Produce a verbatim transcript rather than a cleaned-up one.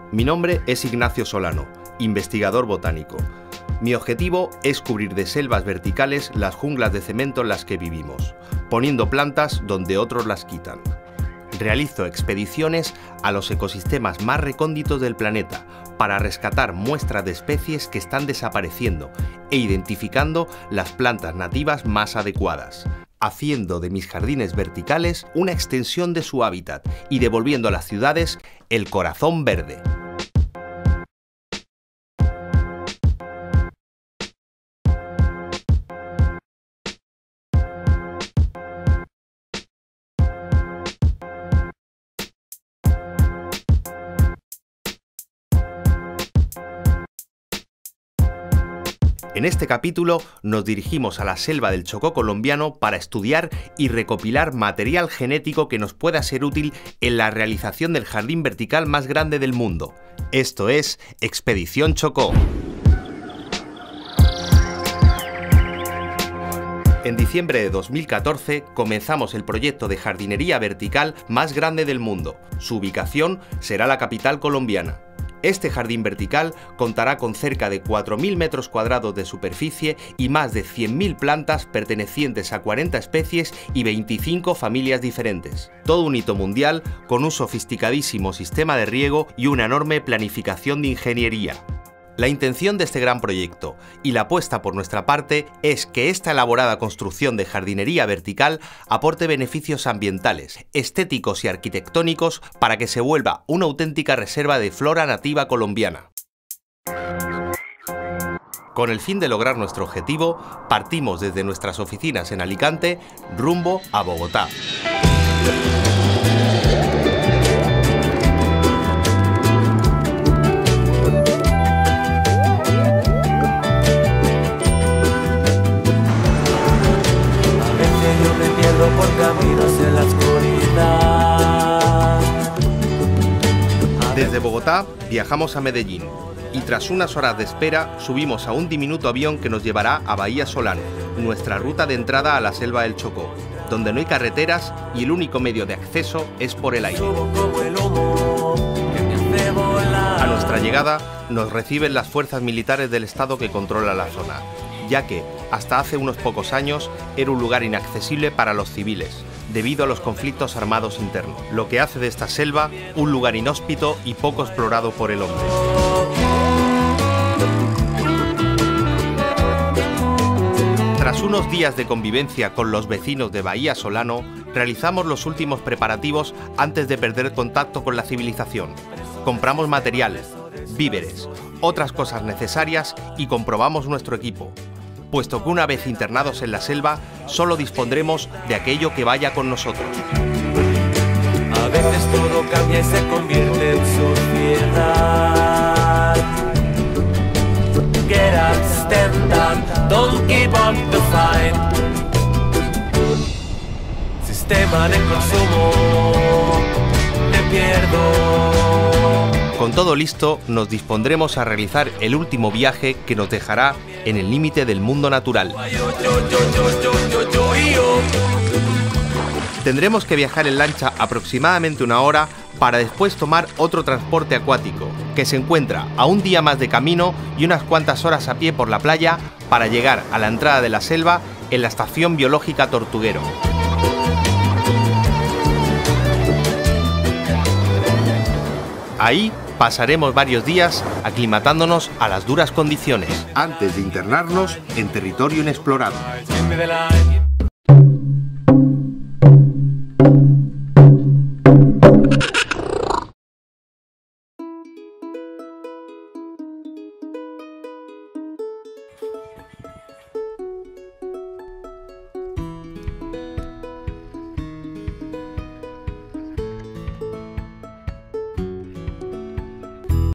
Mi nombre es Ignacio Solano, investigador botánico. Mi objetivo es cubrir de selvas verticales las junglas de cemento en las que vivimos, poniendo plantas donde otros las quitan. Realizo expediciones a los ecosistemas más recónditos del planeta para rescatar muestras de especies que están desapareciendo e identificando las plantas nativas más adecuadas, haciendo de mis jardines verticales una extensión de su hábitat y devolviendo a las ciudades el corazón verde. En este capítulo nos dirigimos a la selva del Chocó colombiano para estudiar y recopilar material genético que nos pueda ser útil en la realización del jardín vertical más grande del mundo. Esto es Expedición Chocó. En diciembre de dos mil catorce comenzamos el proyecto de jardinería vertical más grande del mundo. Su ubicación será la capital colombiana. Este jardín vertical contará con cerca de cuatro mil metros cuadrados de superficie y más de cien mil plantas pertenecientes a cuarenta especies y veinticinco familias diferentes. Todo un hito mundial con un sofisticadísimo sistema de riego y una enorme planificación de ingeniería. La intención de este gran proyecto y la apuesta por nuestra parte es que esta elaborada construcción de jardinería vertical aporte beneficios ambientales, estéticos y arquitectónicos para que se vuelva una auténtica reserva de flora nativa colombiana. Con el fin de lograr nuestro objetivo, partimos desde nuestras oficinas en Alicante rumbo a Bogotá. Por caminos en la oscuridad. Desde Bogotá viajamos a Medellín y tras unas horas de espera subimos a un diminuto avión que nos llevará a Bahía Solano, nuestra ruta de entrada a la selva del Chocó, donde no hay carreteras y el único medio de acceso es por el aire. A nuestra llegada nos reciben las fuerzas militares del Estado que controla la zona, ya que hasta hace unos pocos años era un lugar inaccesible para los civiles, debido a los conflictos armados internos, lo que hace de esta selva un lugar inhóspito y poco explorado por el hombre. Tras unos días de convivencia con los vecinos de Bahía Solano, realizamos los últimos preparativos antes de perder contacto con la civilización. Compramos materiales, víveres, otras cosas necesarias y comprobamos nuestro equipo, puesto que una vez internados en la selva, solo dispondremos de aquello que vaya con nosotros. A veces todo cambia y se convierte en sociedad. Get up, stand up, don't give up the fight. Sistema de consumo, me pierdo. Con todo listo, nos dispondremos a realizar el último viaje que nos dejará en el límite del mundo natural. Tendremos que viajar en lancha aproximadamente una hora para después tomar otro transporte acuático, que se encuentra a un día más de camino y unas cuantas horas a pie por la playa para llegar a la entrada de la selva en la Estación Biológica Tortuguero. Ahí pasaremos varios días aclimatándonos a las duras condiciones, antes de internarnos en territorio inexplorado.